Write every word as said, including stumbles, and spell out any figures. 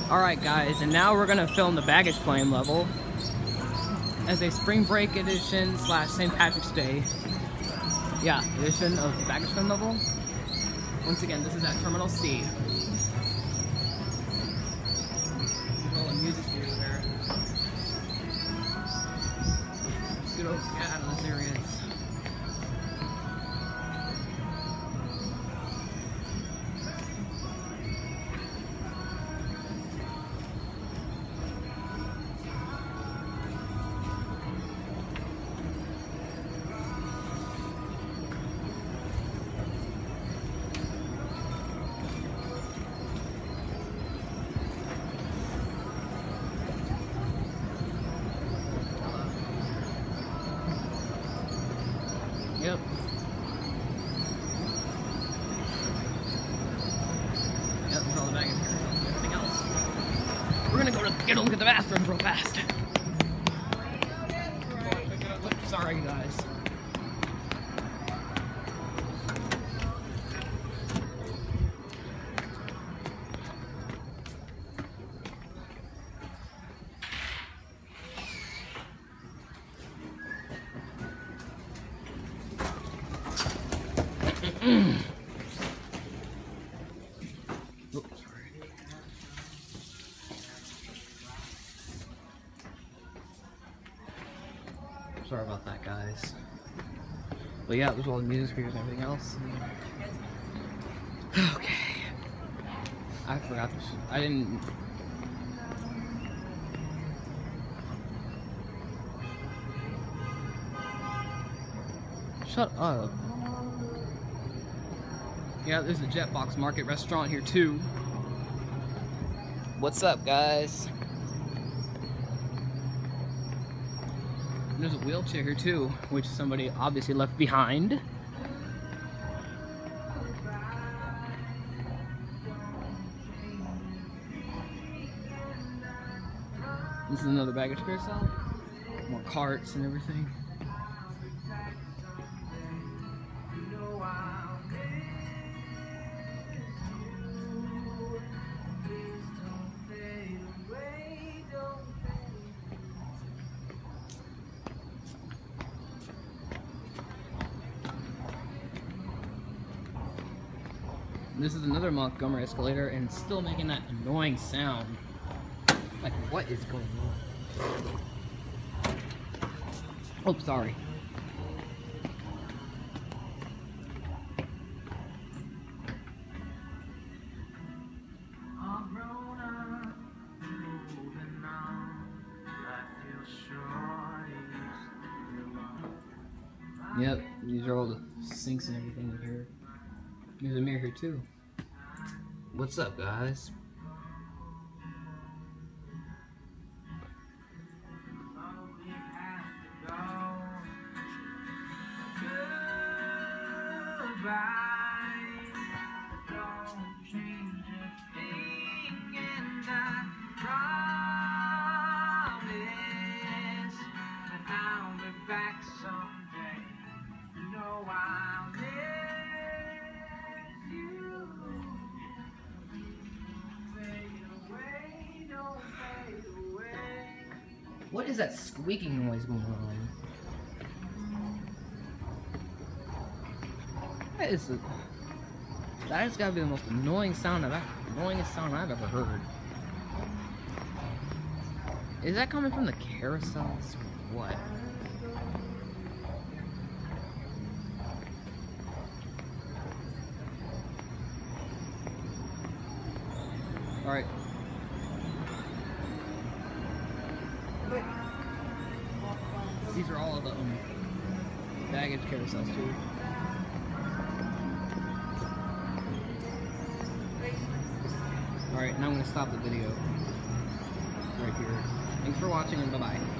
Alright guys, and now we're gonna film the baggage claim level as a spring break edition slash Saint Patrick's Day, yeah, edition of the baggage claim level. Once again, this is at Terminal C. Rolling music here there. Let's get, over, get out of this area. Yep. Yep, there's all the baggage here. Everything else. We're gonna go to get a look at the bathrooms real fast. Oops, sorry, guys. Mm. Oh, sorry. Sorry about that, guys. But yeah, there's all the music speakers and everything else. Okay. I forgot this. I didn't. Shut up. Yeah, there's a Jetbox Market restaurant here too. What's up, guys? And there's a wheelchair here too, which somebody obviously left behind. This is another baggage carousel. More carts and everything. This is another Montgomery escalator, and it's still making that annoying sound. Like, what is going on? Oh, sorry. Yep, these are all the sinks and everything in here. There's a mirror here too. What's up, guys? What is that squeaking noise going on? That is a, that has got to be the most annoying sound I've ever, annoyingest sound I've ever heard. Is that coming from the carousels or what? All right. These are all of the um, baggage carousels too. Alright, now I'm going to stop the video right here. Thanks for watching and bye-bye.